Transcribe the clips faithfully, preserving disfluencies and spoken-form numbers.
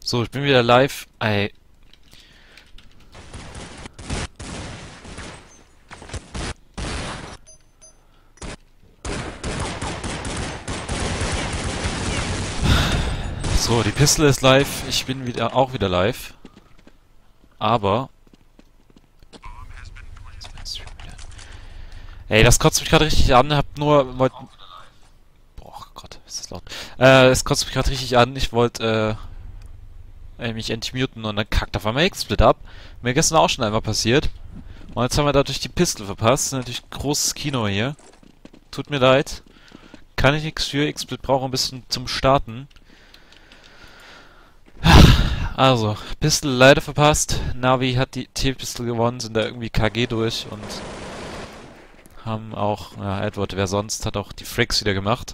So, ich bin wieder live. Ey. So, die Pistol ist live. Ich bin wieder auch wieder live. Aber... Ey, das kotzt mich gerade richtig an. Hab nur... Wollt... Boah Gott, ist das laut. Äh, es kotzt mich gerade richtig an. Ich wollte, äh... mich entmuten und dann kackt auf einmal X-Split ab. Mir gestern auch schon einmal passiert. Und jetzt haben wir dadurch die Pistol verpasst. Natürlich großes Kino hier. Tut mir leid. Kann ich nichts für. X-Split braucht ein bisschen zum Starten. Also, Pistol leider verpasst. Navi hat die T-Pistol gewonnen, sind da irgendwie K G durch und haben auch, ja, Edward, wer sonst, hat auch die Frags wieder gemacht.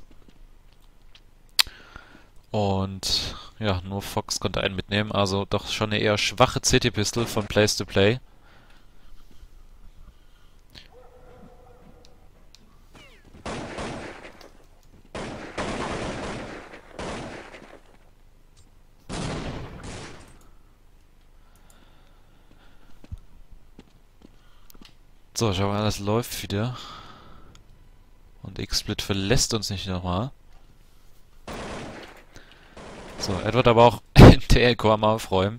Und ja, nur Fox konnte einen mitnehmen, also doch schon eine eher schwache C T-Pistol von Place to Play. So, schau mal, das läuft wieder. Und X-Split verlässt uns nicht nochmal. So, Edward aber auch in T L-Core mal aufräumen.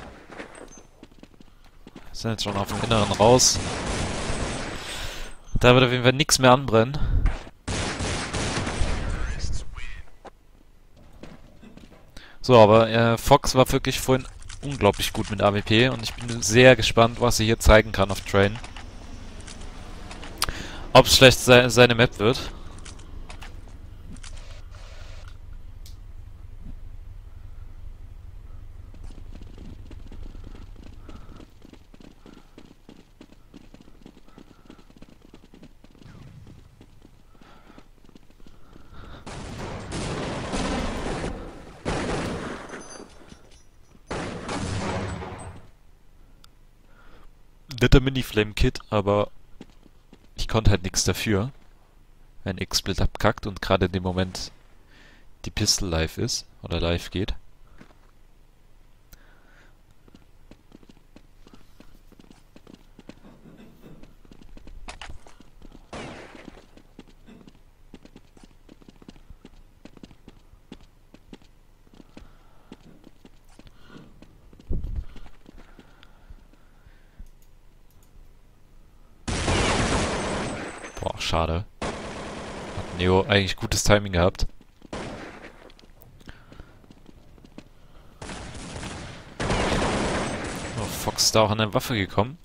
Sind jetzt schon auf dem Inneren raus. Da wird auf jeden Fall nichts mehr anbrennen. So, aber äh, Fox war wirklich vorhin unglaublich gut mit A W P und ich bin sehr gespannt, was er hier zeigen kann auf Train. Ob es vielleicht se seine Map wird. Netter Mini-Flame-Kit, aber ich konnte halt nichts dafür, wenn X-Split abkackt und gerade in dem Moment die Pistol live ist oder live geht. Boah, schade. Hat Neo eigentlich gutes Timing gehabt. Oh, Fox ist da auch an eine Waffe gekommen.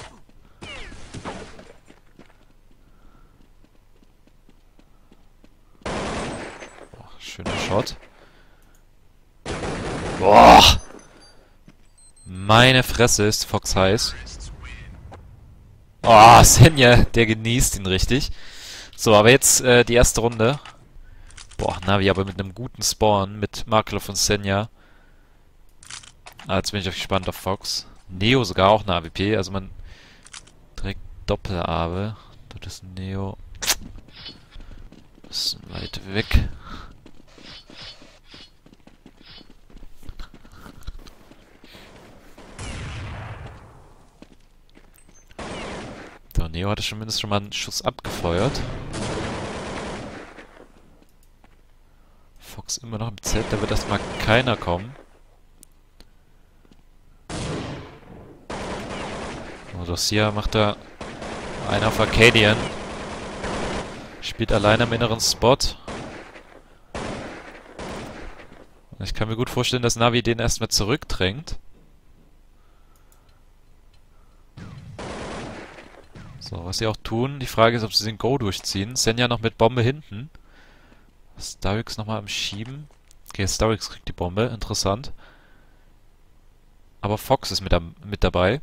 Oh, schöner Shot. Boah! Meine Fresse ist Fox heiß. Oh, Senja, der genießt ihn richtig. So, aber jetzt äh, die erste Runde. Boah, Navi aber mit einem guten Spawn mit Markov und Senja. Ah, jetzt bin ich auch gespannt auf Fox. Neo sogar auch eine A W P, also man direkt Doppel-Awe. Dort ist Neo. Ist weit weg. So, Neo hatte zumindest schon mal einen Schuss abgefeuert. Fox immer noch im Z, da wird erstmal keiner kommen. So, Dossier macht da einen auf Arcadian. Spielt alleine am inneren Spot. Ich kann mir gut vorstellen, dass Navi den erstmal zurückdrängt. So, was sie auch tun, die Frage ist, ob sie den Go durchziehen. Senja noch mit Bombe hinten. Starix nochmal am Schieben. Okay, Starix kriegt die Bombe, interessant. Aber Fox ist mit, am, mit dabei.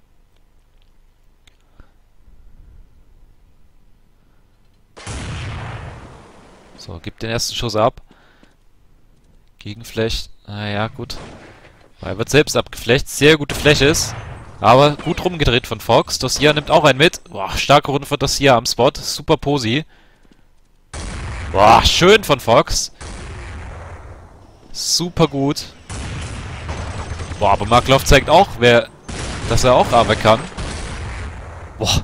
So, gibt den ersten Schuss ab. Gegenflecht, naja, gut. Er wird selbst abgeflecht, sehr gute Fläche ist. Aber gut rumgedreht von Fox. Dossier nimmt auch einen mit. Boah, starke Runde von Dossier am Spot. Super Posi. Boah, schön von Fox. Super gut. Boah, aber Markloff zeigt auch, wer, dass er auch aber kann. Boah.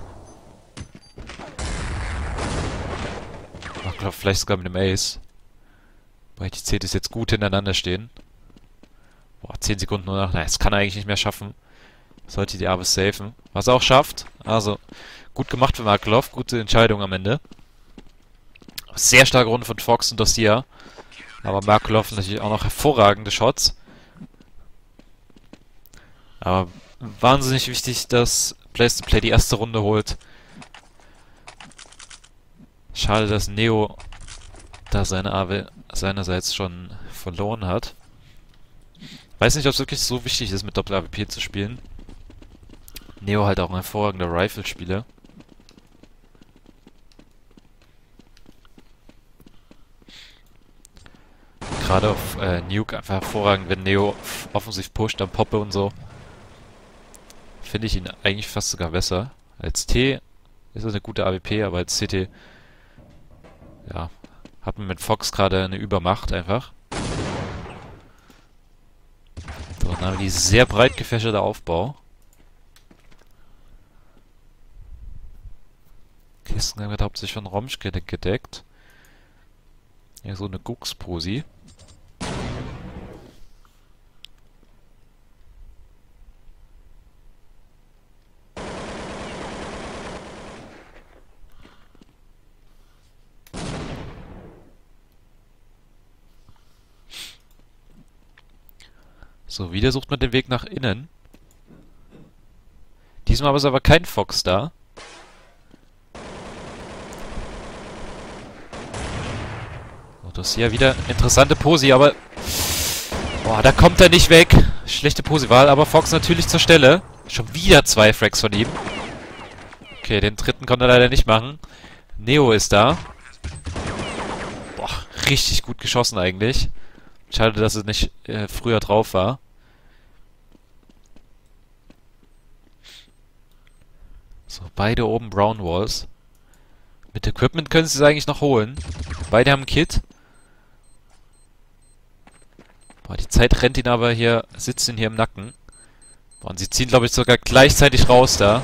Markloff vielleicht sogar mit dem Ace. Weil die C Ts jetzt gut hintereinander stehen. Boah, zehn Sekunden nur noch. Nein, das kann er eigentlich nicht mehr schaffen. Sollte die Abyss safen. Was er auch schafft. Also, gut gemacht für Markloff. Gute Entscheidung am Ende. Sehr starke Runde von Fox und Dossier. Aber Markloff natürlich auch noch hervorragende Shots. Aber wahnsinnig wichtig, dass Place to Play die erste Runde holt. Schade, dass Neo da seine A W seinerseits schon verloren hat. Weiß nicht, ob es wirklich so wichtig ist, mit Doppel-A W P zu spielen. Neo halt auch ein hervorragender Rifle-Spieler. Gerade auf äh, Nuke einfach hervorragend, wenn Neo offensiv pusht, dann Poppe und so. Finde ich ihn eigentlich fast sogar besser. Als T ist er eine gute A W P, aber als C T, ja, hat man mit Fox gerade eine Übermacht einfach. So, dann haben wir die sehr breit gefächerte Aufbau. Kisten wird hauptsächlich von Romschke gedeckt. Ja, so eine Gux-Posi. So, wieder sucht man den Weg nach innen. Diesmal ist aber kein Fox da. So, das ist ja wieder interessante Posi, aber... Boah, da kommt er nicht weg. Schlechte Posi-Wahl, aber Fox natürlich zur Stelle. Schon wieder zwei Frags von ihm. Okay, den dritten konnte er leider nicht machen. Neo ist da. Boah, richtig gut geschossen eigentlich. Schade, dass es nicht äh, früher drauf war. So, beide oben Brown Walls. Mit Equipment können sie es eigentlich noch holen. Beide haben ein Kit. Boah, die Zeit rennt ihn aber hier, sitzt ihn hier im Nacken. Boah, und sie ziehen, glaube ich, sogar gleichzeitig raus da.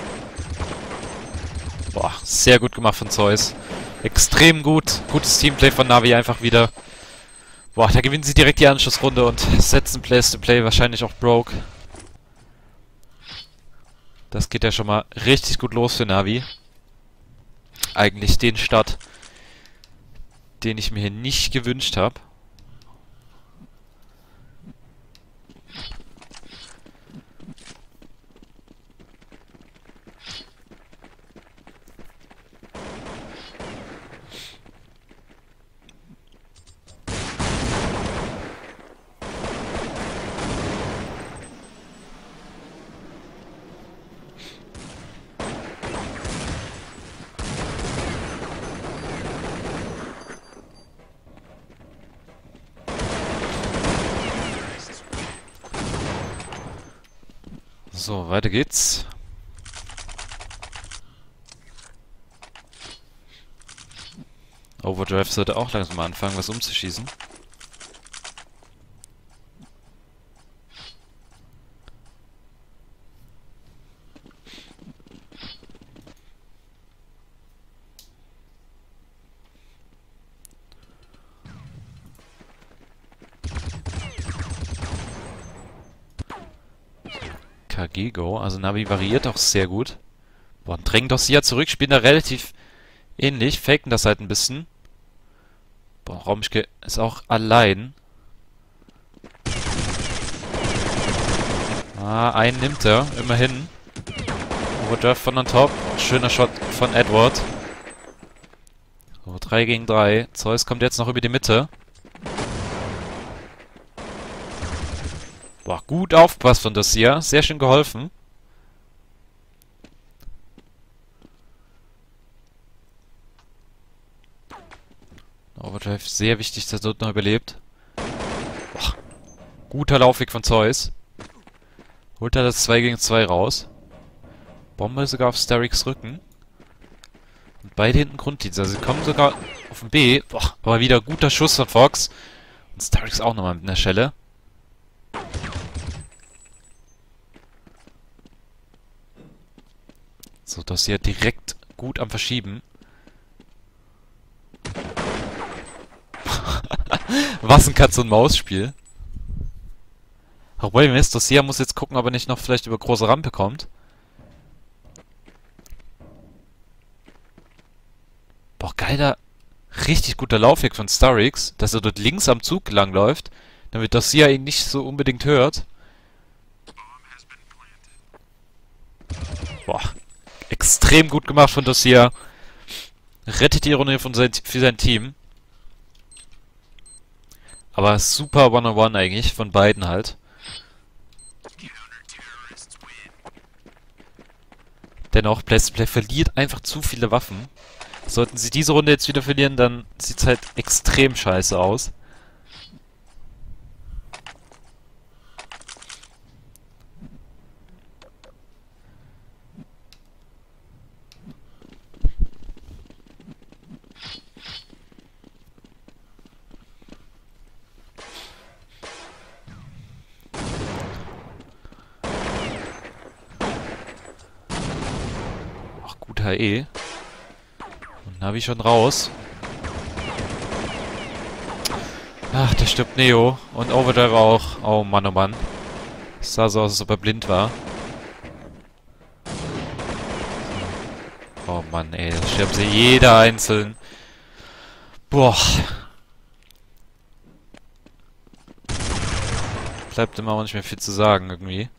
Boah, sehr gut gemacht von Zeus. Extrem gut. Gutes Teamplay von Navi einfach wieder. Boah, da gewinnen sie direkt die Anschlussrunde und setzen Place to Play wahrscheinlich auch broke. Das geht ja schon mal richtig gut los für Navi. Eigentlich den Start, den ich mir hier nicht gewünscht habe. So, weiter geht's. Overdrive sollte auch langsam mal anfangen, was umzuschießen. K G Go, also Navi variiert auch sehr gut. Boah, und drängen Dossier zurück, spielen da relativ ähnlich, faken das halt ein bisschen. Boah, Romschke ist auch allein. Ah, einen nimmt er, immerhin. Overdrive von on top. Oh, schöner Shot von Edward. So, drei gegen drei. Zeus kommt jetzt noch über die Mitte. Boah, gut aufgepasst von Dossier. Sehr schön geholfen. Overdrive sehr wichtig, dass er dort noch überlebt. Boah, guter Laufweg von Zeus. Holt er das zwei gegen zwei raus. Bombe sogar auf Starrix Rücken. Und beide hinten Grunddienst. Also sie kommen sogar auf den B. Boah, aber wieder guter Schuss von Fox. Und Starrix auch nochmal mit einer Schelle. So, das hier direkt gut am Verschieben. Was ein Katz-und-Maus-Spiel. Obwohl, Mist, Dossier muss jetzt gucken, ob er nicht noch vielleicht über große Rampe kommt. Boah, geiler, richtig guter Laufweg von Starrix, dass er dort links am Zug langläuft, damit Dossier ihn nicht so unbedingt hört. Boah, extrem gut gemacht von Dossier. Rettet die Runde von sein, für sein Team. Aber super One-on-One eigentlich, von beiden halt. Dennoch, PlayStation verliert einfach zu viele Waffen. Sollten sie diese Runde jetzt wieder verlieren, dann sieht's halt extrem scheiße aus. Ach, gut H E. Und Navi schon raus. Ach, da stirbt Neo. Und Overdrive auch. Oh Mann, oh Mann. Es sah so aus, als ob er blind war. Oh Mann, ey. Da sterben sie jeder einzeln. Boah. Bleibt immer auch nicht mehr viel zu sagen, irgendwie.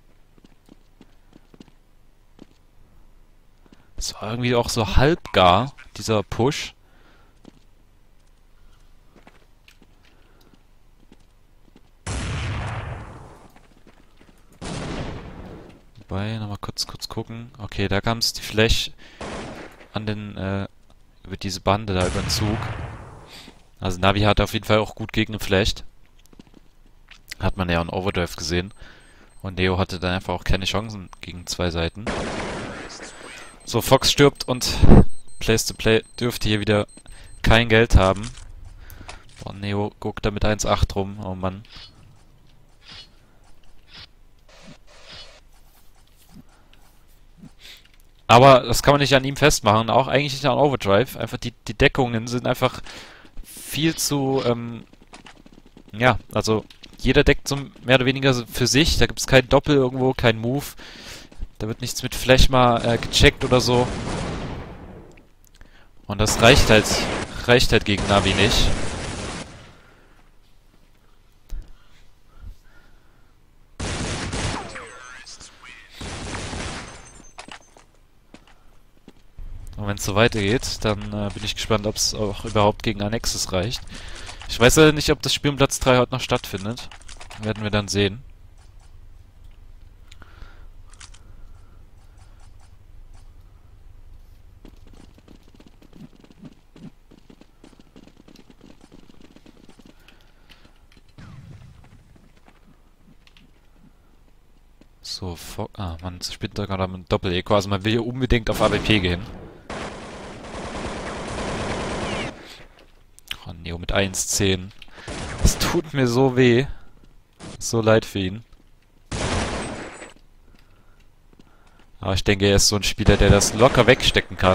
Es war irgendwie auch so halbgar, dieser Push. Wobei, nochmal kurz, kurz gucken. Okay, da kam es die Flash an den, äh, über diese Bande da, über den Zug. Also Navi hat auf jeden Fall auch gut gegengeflasht. Hat man ja an Overdrive gesehen. Und Neo hatte dann einfach auch keine Chancen gegen zwei Seiten. So, Fox stirbt und Place to Play dürfte hier wieder kein Geld haben. Boah, Neo guckt da mit eins Komma acht rum. Oh Mann. Aber das kann man nicht an ihm festmachen. Auch eigentlich nicht an Overdrive. Einfach die, die Deckungen sind einfach viel zu... Ähm, ja, also jeder deckt so mehr oder weniger für sich. Da gibt es kein Doppel irgendwo, kein Move. Da wird nichts mit Flash mal äh, gecheckt oder so. Und das reicht halt, reicht halt gegen Navi nicht. Und wenn es so weitergeht, dann äh, bin ich gespannt, ob es auch überhaupt gegen Annexus reicht. Ich weiß ja nicht, ob das Spiel um Platz drei heute noch stattfindet. Werden wir dann sehen. So, ah, man spielt da gerade mit Doppel-Eco, also man will hier unbedingt auf A W P gehen. Oh, Neo mit eins zehn. Das tut mir so weh. So leid für ihn. Aber ich denke, er ist so ein Spieler, der das locker wegstecken kann.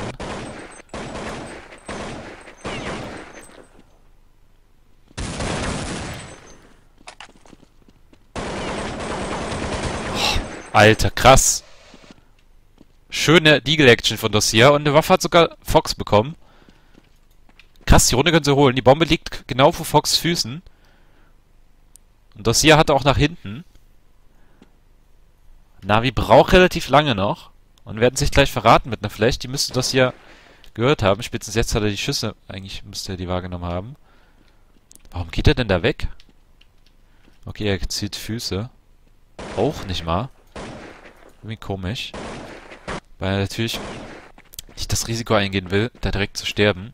Alter, krass. Schöne Deagle-Action von Dossier. Und eine Waffe hat sogar Fox bekommen. Krass, die Runde können sie holen. Die Bombe liegt genau vor Fox' Füßen. Und Dossier hatte auch nach hinten. Navi braucht relativ lange noch. Und werden sich gleich verraten mit einer Flash. Die müsste Dossier gehört haben. Spätestens jetzt hat er die Schüsse. Eigentlich müsste er die wahrgenommen haben. Warum geht er denn da weg? Okay, er zieht Füße. Auch nicht mal. Irgendwie komisch. Weil er natürlich nicht das Risiko eingehen will, da direkt zu sterben.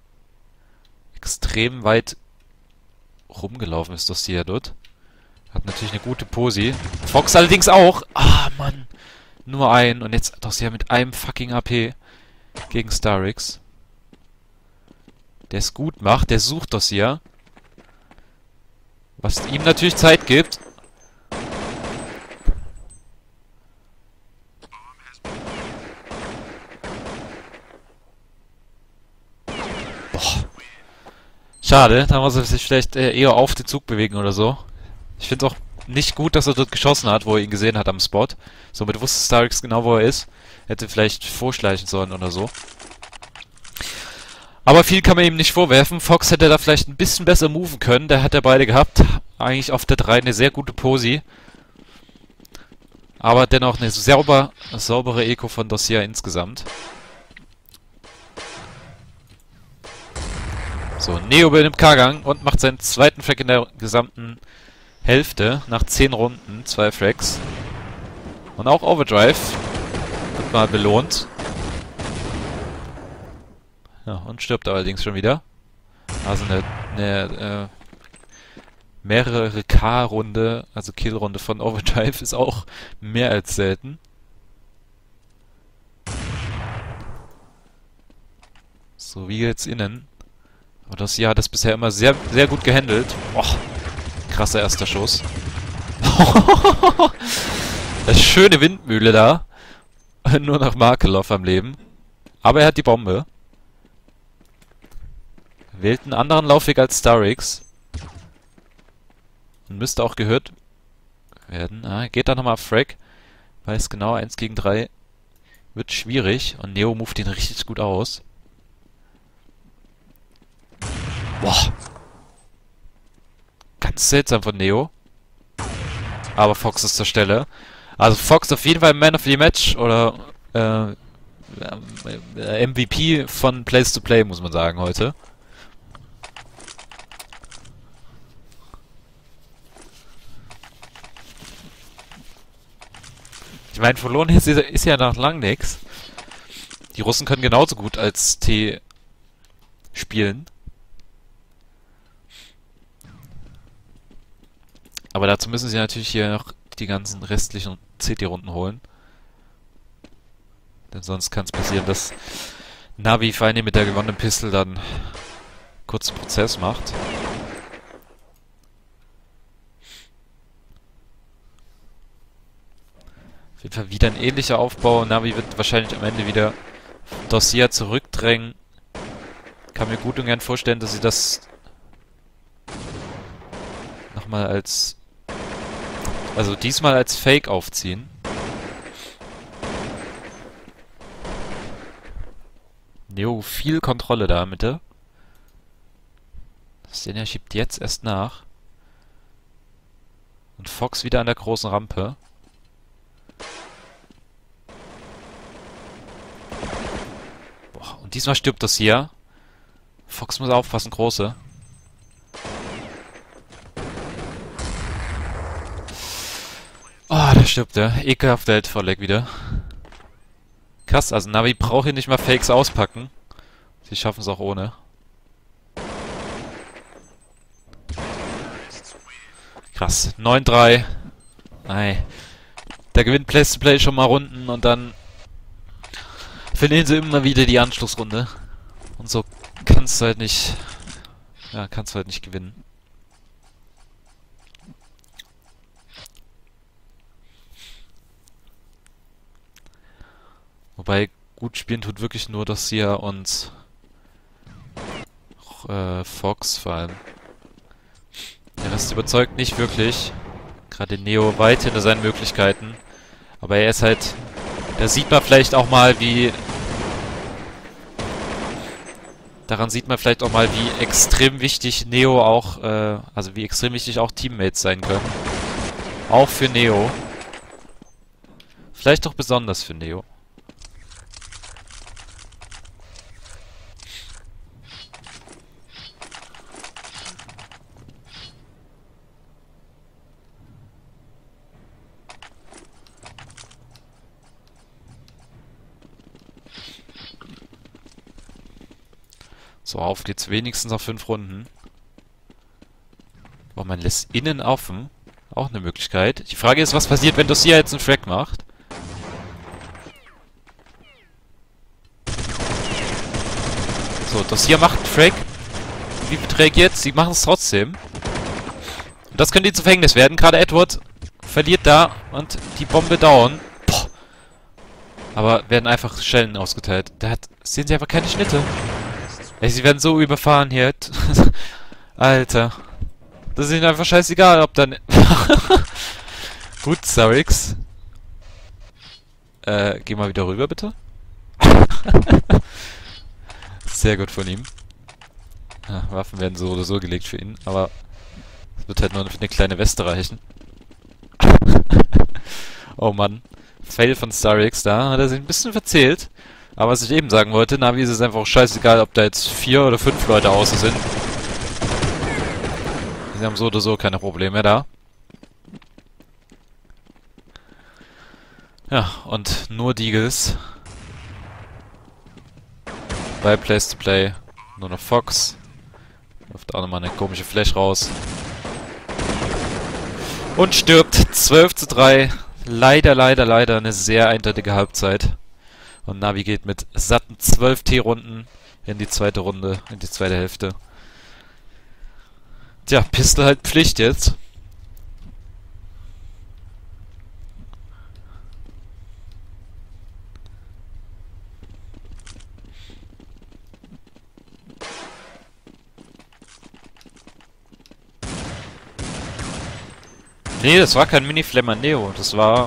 Extrem weit rumgelaufen ist das hier dort. Hat natürlich eine gute Posi. Fox allerdings auch. Ah, Mann. Nur ein. Und jetzt doch mit einem fucking A P gegen Starrix. Der es gut macht. Der sucht das hier. Was ihm natürlich Zeit gibt. Schade, da muss er sich vielleicht äh, eher auf den Zug bewegen oder so. Ich finde auch nicht gut, dass er dort geschossen hat, wo er ihn gesehen hat am Spot. Somit wusste Starix genau, wo er ist. Hätte vielleicht vorschleichen sollen oder so. Aber viel kann man ihm nicht vorwerfen. Fox hätte da vielleicht ein bisschen besser moven können. Der hat er beide gehabt. Eigentlich auf der drei eine sehr gute Posi. Aber dennoch eine sauber, saubere Eco von Dossier insgesamt. So, Neo übernimmt K-Gang und macht seinen zweiten Frag in der gesamten Hälfte. Nach zehn Runden, zwei Frags. Und auch Overdrive wird mal belohnt. Ja, und stirbt allerdings schon wieder. Also eine, eine äh, mehrere K-Runde, also Kill-Runde von Overdrive ist auch mehr als selten. So, wie jetzt innen. Aber das hier hat es bisher immer sehr, sehr gut gehandelt. Boah, krasser erster Schuss. Das schöne Windmühle da. Nur noch Markelov am Leben. Aber er hat die Bombe. Wählt einen anderen Laufweg als Starix. Und müsste auch gehört werden. Ah, geht da nochmal auf Frag. Weiß genau, eins gegen drei wird schwierig. Und Neo moved ihn richtig gut aus. Boah. Ganz seltsam von Neo. Aber Fox ist zur Stelle. Also Fox auf jeden Fall Man of the Match oder äh, M V P von Place to Play, muss man sagen, heute. Ich meine, verloren ist, ist ja noch lang nix. Die Russen können genauso gut als T spielen. Aber dazu müssen sie natürlich hier noch die ganzen restlichen C T-Runden holen. Denn sonst kann es passieren, dass Navi vor allem mit der gewonnenen Pistol dann kurzen Prozess macht. Auf jeden Fall wieder ein ähnlicher Aufbau. Navi wird wahrscheinlich am Ende wieder Dossier zurückdrängen. Kann mir gut und gern vorstellen, dass sie das nochmal als... Also diesmal als Fake aufziehen. Neo, viel Kontrolle da, Mitte. Stenia schiebt jetzt erst nach. Und Fox wieder an der großen Rampe. Boah, und diesmal stirbt das hier. Fox muss aufpassen, große. Oh, da stirbt er. Ekelhafter Heldvorleg wieder. Krass, also Navi braucht hier nicht mal Fakes auspacken. Sie schaffen es auch ohne. Krass, neun drei. Nein. Da gewinnt Place to Play schon mal Runden und dann verlieren sie immer wieder die Anschlussrunde. Und so kannst du halt nicht... Ja, kannst du halt nicht gewinnen. Wobei, gut spielen tut wirklich nur Dossier und äh, Fox vor allem. Der Rest überzeugt nicht wirklich. Gerade Neo weit hinter seinen Möglichkeiten. Aber er ist halt... Da sieht man vielleicht auch mal, wie... Daran sieht man vielleicht auch mal, wie extrem wichtig Neo auch... Äh, also wie extrem wichtig auch Teammates sein können. Auch für Neo. Vielleicht auch besonders für Neo. So, auf geht's wenigstens auf fünf Runden. Oh, man lässt innen offen. Auch eine Möglichkeit. Die Frage ist, was passiert, wenn Dossier jetzt einen Frag macht? So, Dossier macht einen Frag. Wie beträgt jetzt? Sie machen es trotzdem. Und das könnte zu Verhängnis werden. Gerade Edward verliert da und die Bombe down. Boah. Aber werden einfach Schellen ausgeteilt. Da hat, sehen Sie einfach keine Schnitte. Ey, sie werden so überfahren hier. Alter. Das ist ihnen einfach scheißegal, ob dann... Gut, Starix. Äh, geh mal wieder rüber, bitte. Sehr gut von ihm. Ja, Waffen werden so oder so gelegt für ihn, aber es wird halt nur für eine kleine Weste reichen. Oh Mann. Fail von Starix, da hat er sich ein bisschen verzählt. Aber was ich eben sagen wollte, Navi ist es einfach auch scheißegal, ob da jetzt vier oder fünf Leute außen sind. Sie haben so oder so keine Probleme da. Ja, und nur Deagles. Bei Place to Play. Nur noch Fox. Wirft auch nochmal eine komische Flash raus. Und stirbt. zwölf zu drei. Leider, leider, leider eine sehr eindeutige Halbzeit. Und Navi geht mit satten zwölf T-Runden in die zweite Runde, in die zweite Hälfte. Tja, Pistol halt Pflicht jetzt. Nee, das war kein Mini-Flammer Neo, das war...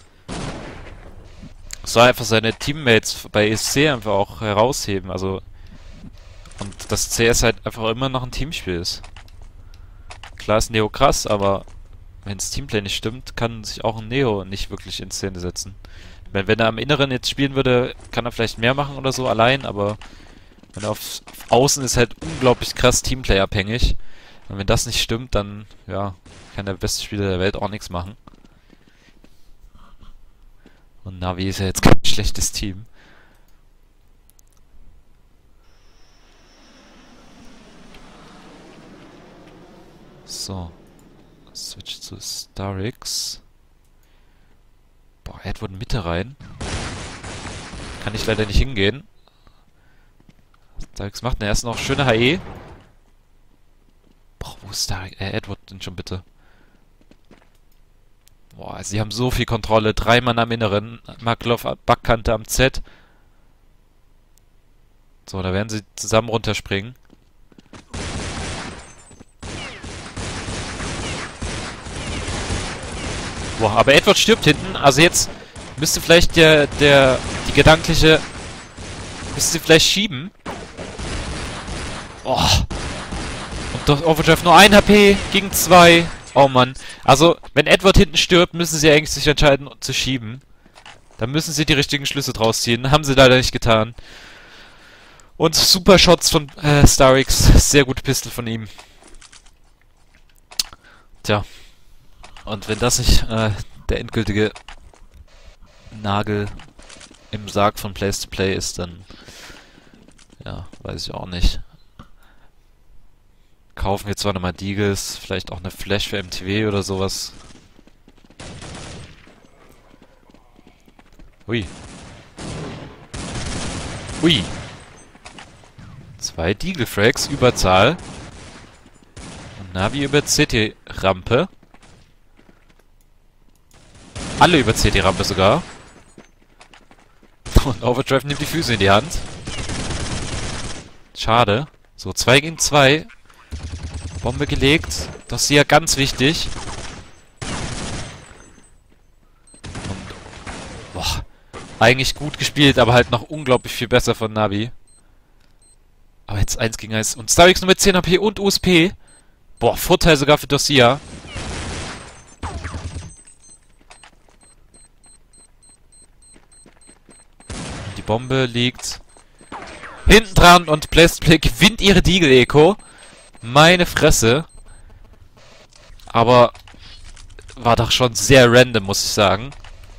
Das war einfach seine Teammates bei E S C einfach auch herausheben, also... Und dass C S halt einfach immer noch ein Teamspiel ist. Klar ist Neo krass, aber... Wenn das Teamplay nicht stimmt, kann sich auch ein Neo nicht wirklich in Szene setzen. Wenn, wenn er am Inneren jetzt spielen würde, kann er vielleicht mehr machen oder so allein, aber... Wenn er auf, auf Außen ist halt unglaublich krass Teamplay abhängig. Und wenn das nicht stimmt, dann, ja, kann der beste Spieler der Welt auch nichts machen. Und Navi ist ja jetzt kein schlechtes Team. So. Switch zu Starix. Boah, Edward Mitte rein. Kann ich leider nicht hingehen. Starix macht erst noch schöne H E. Boah, wo ist Starix? Äh, Edward denn schon bitte? Boah, sie haben so viel Kontrolle. Drei Mann am Inneren. Markloff, Backkante am Z. So, da werden sie zusammen runterspringen. Boah, aber Edward stirbt hinten. Also jetzt müsste vielleicht der, der, die gedankliche... Müsste sie vielleicht schieben. Boah. Und doch Overdrive nur ein H P gegen zwei. Oh Mann. Also, wenn Edward hinten stirbt, müssen sie eigentlich sich entscheiden zu schieben. Dann müssen sie die richtigen Schlüsse draus ziehen. Haben sie leider nicht getan. Und super Shots von äh, Starix. Sehr gute Pistol von ihm. Tja. Und wenn das nicht äh, der endgültige Nagel im Sarg von Place to Play ist, dann ja, weiß ich auch nicht. Kaufen wir zwar nochmal Deagles, vielleicht auch eine Flash für M T W oder sowas. Ui. Ui. Zwei Deagle-Frags, Überzahl. Und Navi über C T-Rampe. Alle über C T-Rampe sogar. Und Overdrive nimmt die Füße in die Hand. Schade. So, zwei gegen zwei. Bombe gelegt. Das ist hier ganz wichtig. Und, boah, eigentlich gut gespielt, aber halt noch unglaublich viel besser von Navi. Aber jetzt eins gegen eins. Und Starix nur mit zehn H P und U S P. Boah, Vorteil sogar für Dosia. Die Bombe liegt hinten dran und Place to Play gewinnt ihre Deagle-Eco. Meine Fresse. Aber war doch schon sehr random, muss ich sagen.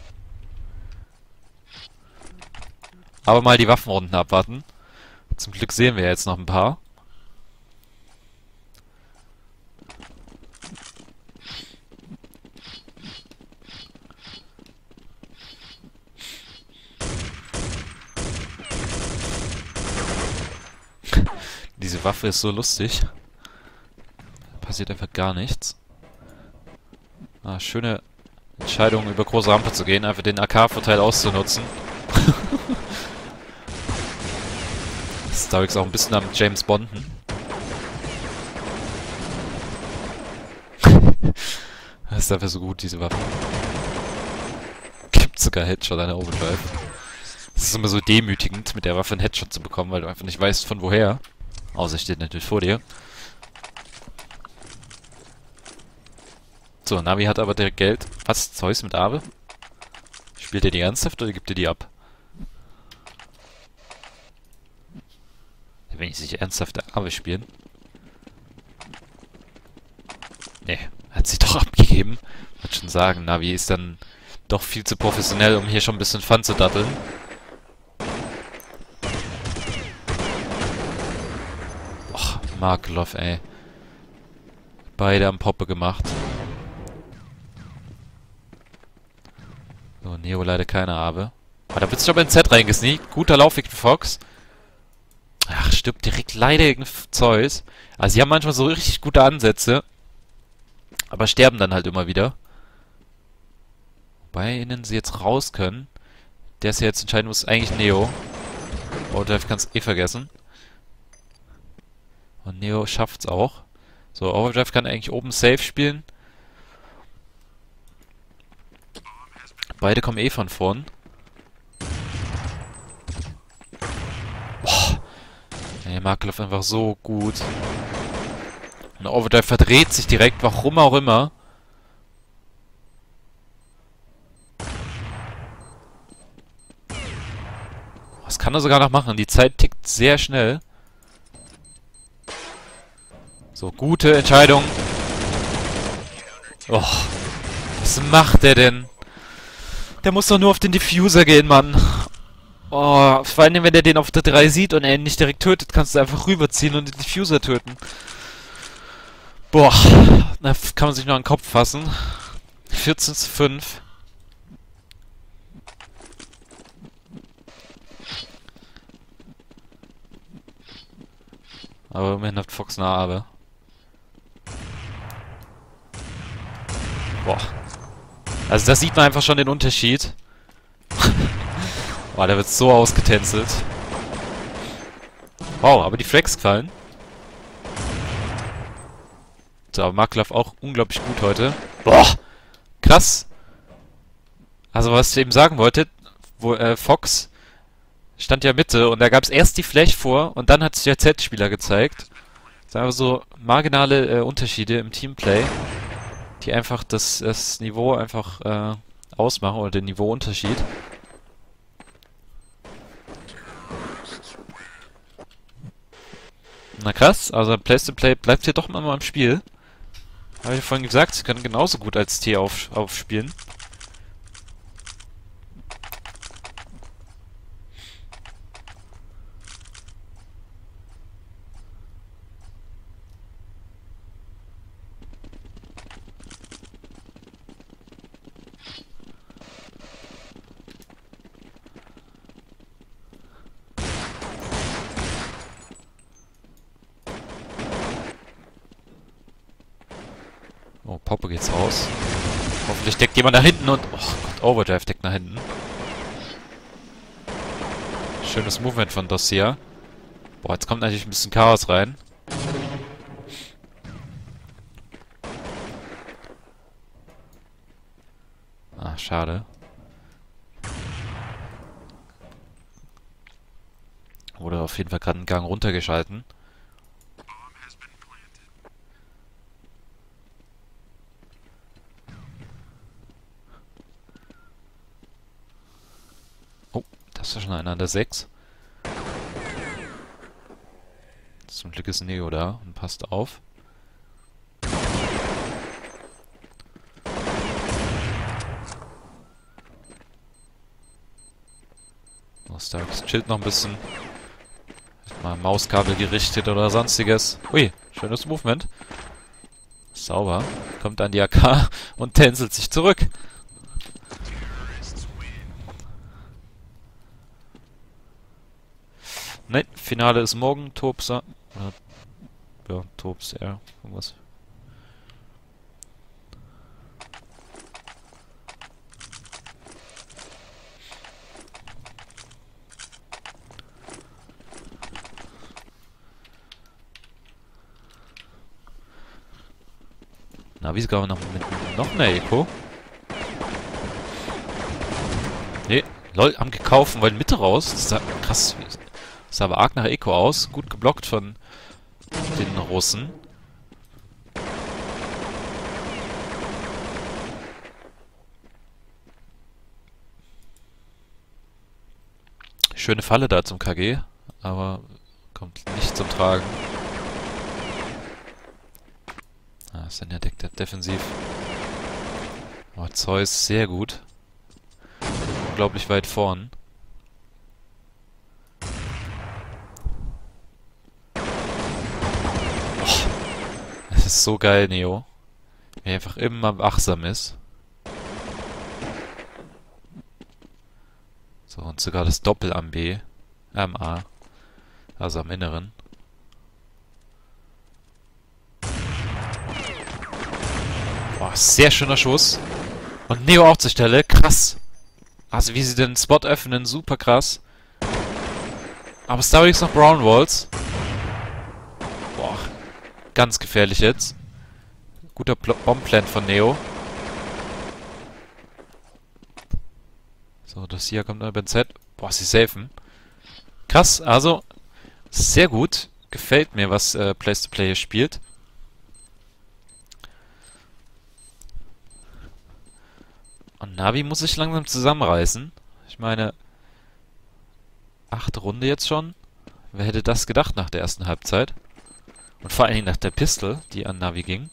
Aber mal die Waffenrunden abwarten. Zum Glück sehen wir jetzt noch ein paar. Diese Waffe ist so lustig. Passiert einfach gar nichts. Ah, schöne Entscheidung, über große Rampe zu gehen, einfach den A K-Vorteil auszunutzen. Starix auch ein bisschen am James Bonden. ist einfach so gut, diese Waffe. Gibt sogar Headshot an der Overdrive. Es ist immer so demütigend, mit der Waffe einen Headshot zu bekommen, weil du einfach nicht weißt, von woher. Außer steht natürlich vor dir. So, Navi hat aber direkt Geld. Was? Zeus mit Abe? Spielt er die ernsthaft oder gibt er die ab? Wenn ich sich ernsthaft Abe spielen. Nee, hat sich doch abgegeben. Ich würde schon sagen, Navi ist dann doch viel zu professionell, um hier schon ein bisschen Fun zu datteln. Och, Markelov, ey. Beide am Poppe gemacht. So, Neo leider keine Abe. Aber da wird sich aber in Z reingesneakt. Guter Laufweg für Fox. Ach, stirbt direkt leider gegen Zeus. Also sie haben manchmal so richtig gute Ansätze. Aber sterben dann halt immer wieder. Wobei ihnen sie jetzt raus können. Der ist ja jetzt entscheiden muss, eigentlich Neo. Overdrive kann es eh vergessen. Und Neo schafft's auch. So, Overdrive kann eigentlich oben safe spielen. Beide kommen eh von vorn. Boah. Ey, Markelov einfach so gut. Und Overdrive verdreht sich direkt, warum auch immer. Was kann er sogar noch machen? Die Zeit tickt sehr schnell. So, gute Entscheidung. Oh, was macht der denn? Der muss doch nur auf den Diffuser gehen, Mann. Oh, vor allem, wenn der den auf der drei sieht und er ihn nicht direkt tötet, kannst du einfach rüberziehen und den Diffuser töten. Boah, da kann man sich noch an den Kopf fassen. vierzehn zu fünf. Aber immerhin hat Fox eine Abe. Boah. Also da sieht man einfach schon den Unterschied. Boah, der wird so ausgetänzelt. Wow, aber die Flex gefallen. So, aber Markelov auch unglaublich gut heute. Boah! Krass! Also was ich eben sagen wollte, wo äh, Fox stand ja Mitte und da gab es erst die Flash vor und dann hat sich der Z-Spieler gezeigt. Das sind einfach so marginale äh, Unterschiede im Teamplay, die einfach das, das Niveau einfach äh, ausmachen oder den Niveauunterschied. Na krass, also Place-to-Play bleibt hier doch immer mal im Spiel. Habe ich ja vorhin gesagt, sie können genauso gut als T auf, aufspielen. Oh, Poppe geht's raus. Hoffentlich deckt jemand nach hinten und... Oh Gott, Overdrive deckt nach hinten. Schönes Movement von Dossier. Boah, jetzt kommt natürlich ein bisschen Chaos rein. Ah, schade. Wurde auf jeden Fall gerade einen Gang runtergeschalten. Oh, das ist ja schon einer an der sechs. Zum Glück ist Neo da und passt auf. Oh, Starks chillt noch ein bisschen. Mal Mauskabel gerichtet oder sonstiges. Ui, schönes Movement. Sauber. Kommt an die A K und tänzelt sich zurück. Ne, Finale ist morgen. Topsa. Ja, Tops, ja. Irgendwas. Navi sogar noch mit noch einer Eco. Ne, lol, haben gekauft und wollen Mitte raus. Das sah krass. Das sah aber arg nach Eco aus. Gut geblockt von den Russen. Schöne Falle da zum K G, aber kommt nicht zum Tragen. Ah, Senja deckt das defensiv. Oh, Zeus sehr gut. Unglaublich weit vorn. Oh, das ist so geil, Neo. Wie er einfach immer wachsam ist. So, und sogar das Doppel am B. Am A. Also am Inneren. Boah, sehr schöner Schuss. Und Neo auch zur Stelle. Krass. Also wie sie den Spot öffnen, super krass. Aber Starix noch Brown Walls. Boah, ganz gefährlich jetzt. Guter Bombplant von Neo. So, das hier kommt über Z. Boah, sie safen. Krass, also sehr gut. Gefällt mir, was äh, Place to Play hier spielt. Und Navi muss sich langsam zusammenreißen. Ich meine, achte Runde jetzt schon. Wer hätte das gedacht nach der ersten Halbzeit? Und vor allen Dingen nach der Pistol, die an Navi ging.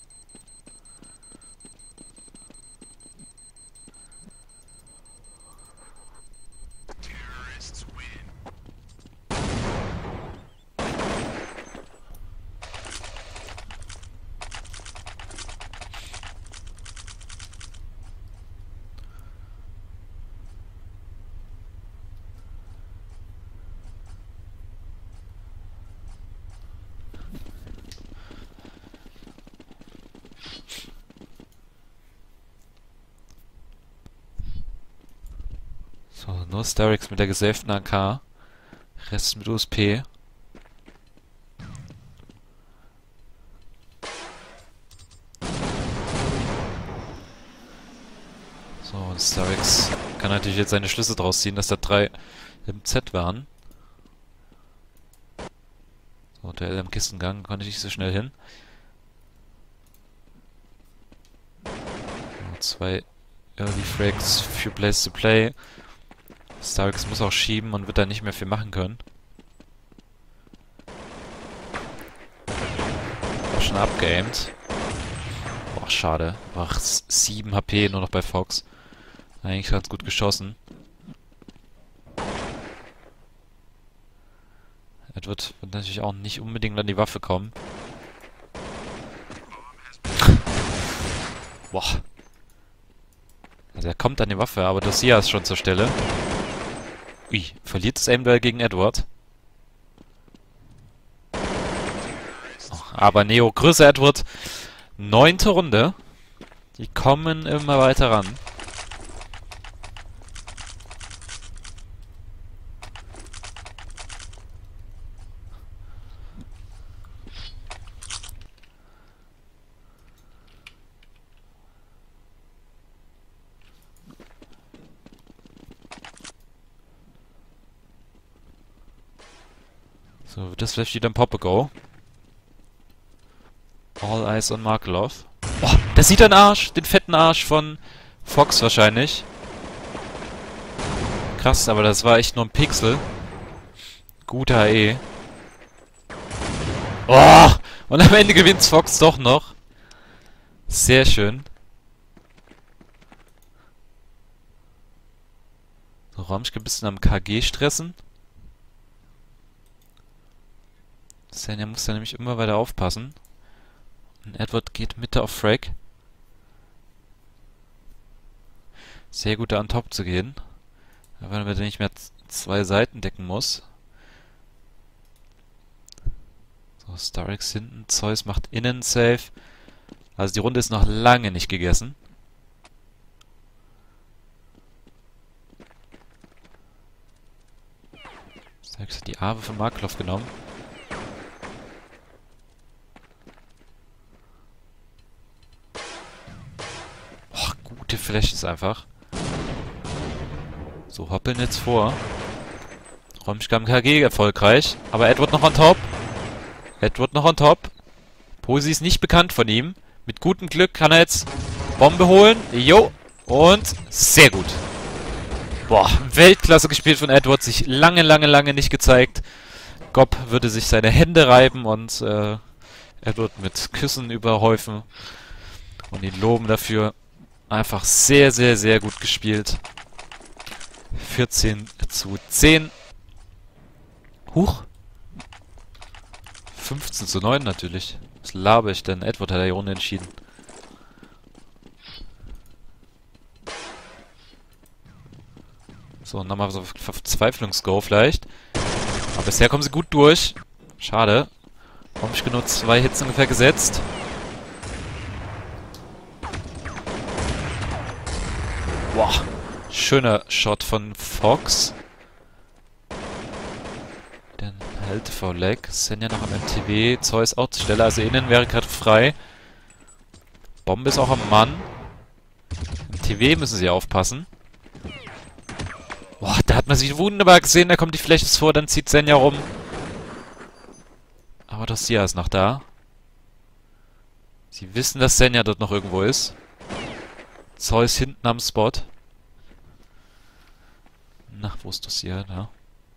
So, nur Starix mit der gesavten A K. Rest mit U S P. So, und Starix kann natürlich jetzt seine Schlüsse draus ziehen, dass da drei im Z waren. So, der L am Kistengang konnte ich nicht so schnell hin. So, zwei Early Frags für Place to Play. Starix muss auch schieben und wird da nicht mehr viel machen können. War schon abgeaimt. Boah, schade. Ach, sieben H P nur noch bei Fox. Eigentlich ganz gut geschossen. Edward wird natürlich auch nicht unbedingt an die Waffe kommen. Boah. Also er kommt an die Waffe, aber Dossier ist schon zur Stelle. Ui, verliert das Aim-Duell gegen Edward. Oh, aber Neo, größer Edward. Neunte Runde. Die kommen immer weiter ran. So, das vielleicht wieder ein Pop-A-Go. All eyes on Markelov. Oh, der sieht den Arsch, den fetten Arsch von Fox wahrscheinlich. Krass, aber das war echt nur ein Pixel. Guter A E. Oh, und am Ende gewinnt Fox doch noch. Sehr schön. So, Romschke ein bisschen am K G stressen. Senja muss da nämlich immer weiter aufpassen. Und Edward geht Mitte auf Frag. Sehr gut da an Top zu gehen. Weil er nicht mehr zwei Seiten decken muss. So, Starix hinten. Zeus macht innen safe. Also die Runde ist noch lange nicht gegessen. Starix hat die Arme von Markelov genommen. gute Flashes einfach. So, hoppeln jetzt vor. Räumschkamm K G erfolgreich. Aber Edward noch on top. Edward noch on top. Posi ist nicht bekannt von ihm. Mit gutem Glück kann er jetzt Bombe holen. Jo. Und sehr gut. Boah, Weltklasse gespielt von Edward. Sich lange, lange, lange nicht gezeigt. Gob würde sich seine Hände reiben und äh, Edward mit Küssen überhäufen. Und ihn loben dafür. Einfach sehr, sehr, sehr gut gespielt. vierzehn zu zehn. Huch. fünfzehn zu neun natürlich. Was laber ich denn? Edward hat ja hier unentschieden. So, nochmal so Verzweiflungsgo vielleicht. Aber bisher kommen sie gut durch. Schade. Warum ich genau zwei Hits ungefähr gesetzt. Boah. Schöner Shot von Fox. Dann hält vor Leg. Senja noch am M T W. Zeus auch zur Stelle. Also innen wäre gerade frei. Bombe ist auch am Mann. M T W müssen sie aufpassen. Boah, da hat man sie wunderbar gesehen. Da kommt die Fläche vor. Dann zieht Senja rum. Aber das Sia ist noch da. Sie wissen, dass Senja dort noch irgendwo ist. Zeus hinten am Spot. Na, wo ist das hier? Da.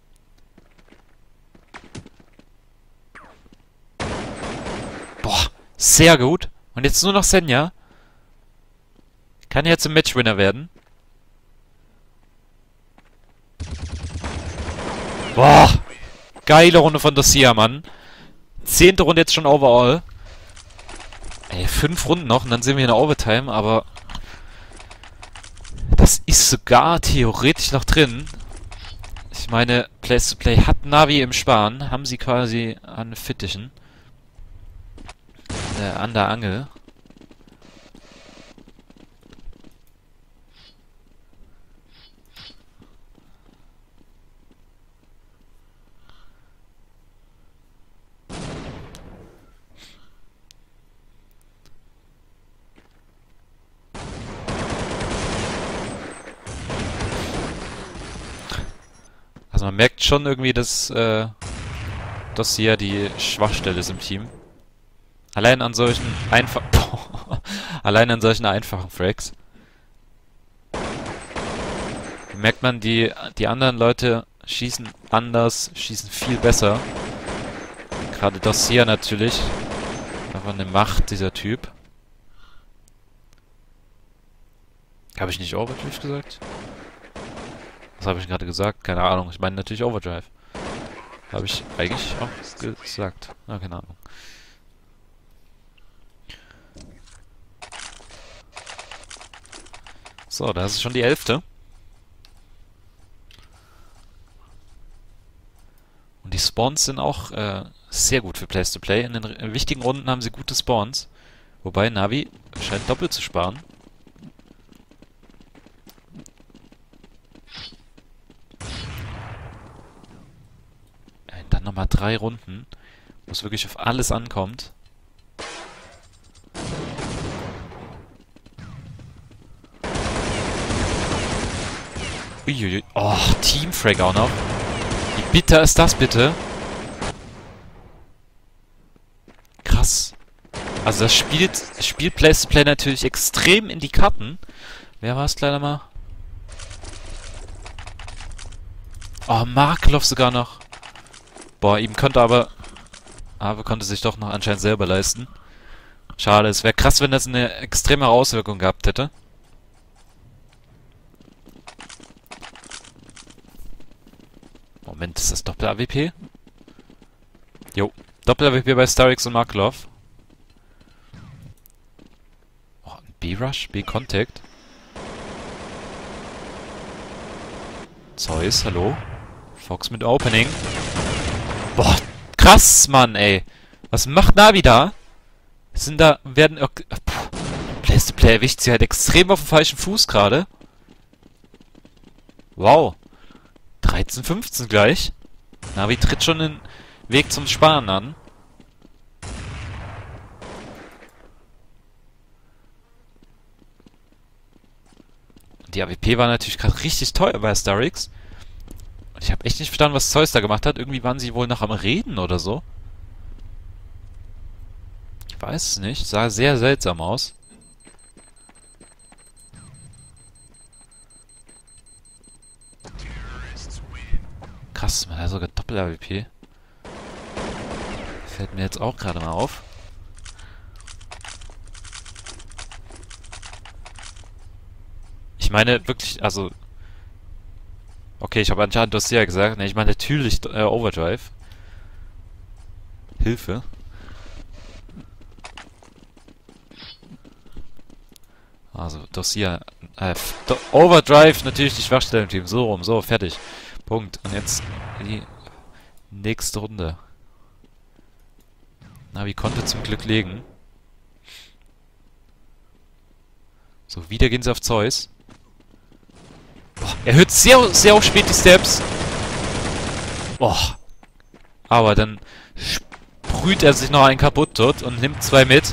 Boah, sehr gut. Und jetzt nur noch Senja. Kann jetzt ein Matchwinner werden. Boah, geile Runde von Dosia, Mann. Zehnte Runde jetzt schon overall. Ey, fünf Runden noch und dann sind wir in der Overtime, aber das ist sogar theoretisch noch drin. Ich meine, Place to Play hat Navi im Sparen. Haben sie quasi an Fittichen. Äh, an der Angel. Also man merkt schon irgendwie, dass äh, das hier die Schwachstelle ist im Team. Allein an solchen einfach allein an solchen einfachen Frags. Merkt man, die die anderen Leute schießen anders, schießen viel besser. Gerade das hier natürlich. Einfach eine Macht, dieser Typ. Habe ich nicht Overdrive gesagt? Was habe ich gerade gesagt? Keine Ahnung. Ich meine natürlich Overdrive. Habe ich eigentlich auch gesagt. Na, keine Ahnung. So, das ist schon die elfte. Und die Spawns sind auch äh, sehr gut für Place to Play. In den in wichtigen Runden haben sie gute Spawns. Wobei Navi scheint doppelt zu sparen. Dann nochmal drei Runden, wo es wirklich auf alles ankommt. Uiuiui. Oh, Teamfrag auch noch. Wie bitter ist das bitte? Krass. Also das spielt, spielt Place to Play natürlich extrem in die Karten. Wer war es leider mal? Oh, Markelov sogar noch. Boah, ihm konnte aber... Aber konnte sich doch noch anscheinend selber leisten. Schade, es wäre krass, wenn das eine extreme Auswirkung gehabt hätte. Moment, ist das Doppel-A W P? Jo, Doppel-A W P bei Starix und Markelov. Oh, ein B-Rush, B-Contact. Zeus, hallo. Fox mit Opening. Boah, krass, Mann, ey. Was macht Navi da? Sind da, werden... Okay, Place to Play erwischt sie halt extrem auf dem falschen Fuß gerade. Wow. dreizehn fünfzehn gleich. Navi tritt schon den Weg zum Sparen an. Die A W P war natürlich gerade richtig teuer bei Starix. Und ich habe echt nicht verstanden, was Zeus da gemacht hat. Irgendwie waren sie wohl noch am Reden oder so. Ich weiß es nicht. Sah sehr seltsam aus. Krass, man hat sogar Doppel-A W P. Fällt mir jetzt auch gerade mal auf. Ich meine wirklich, also... Okay, ich habe anscheinend Dossier gesagt. Ne, ich meine natürlich äh, Overdrive. Hilfe. Also Dossier. Äh, Do Overdrive natürlich die Schwachstelle im Team. So rum, so, fertig. Punkt. Und jetzt die nächste Runde. Navi konnte zum Glück legen. So, wieder gehen sie auf Zeus. Boah, er hört sehr, sehr auch spät die Steps. Boah. Aber dann sprüht er sich noch einen kaputt dort und nimmt zwei mit.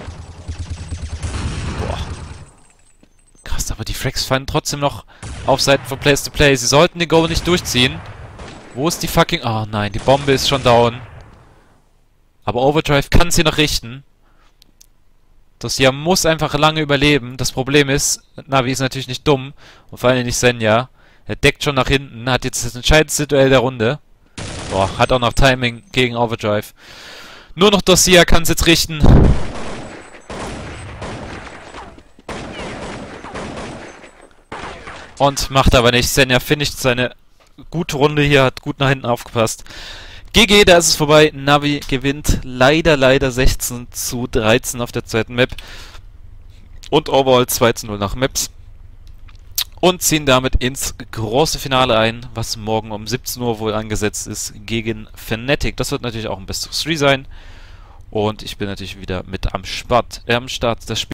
Boah. Krass, aber die Frags fallen trotzdem noch auf Seiten von Place to Play. Sie sollten den Go nicht durchziehen. Wo ist die fucking... Oh nein, die Bombe ist schon down. Aber Overdrive kann sie noch richten. Dossier muss einfach lange überleben. Das Problem ist, Navi ist natürlich nicht dumm. Und vor allem nicht Senja. Er deckt schon nach hinten. Hat jetzt das entscheidendste Duell der Runde. Boah, hat auch noch Timing gegen Overdrive. Nur noch Dossier kann es jetzt richten. Und macht aber nicht. Senja finisht seine gute Runde hier. Hat gut nach hinten aufgepasst. G G, da ist es vorbei. Navi gewinnt leider, leider sechzehn zu dreizehn auf der zweiten Map. Und overall zwei zu null nach Maps. Und ziehen damit ins große Finale ein, was morgen um siebzehn Uhr wohl angesetzt ist, gegen Fnatic. Das wird natürlich auch ein Best of drei sein. Und ich bin natürlich wieder mit am Start. Äh, am Start. Das Spiel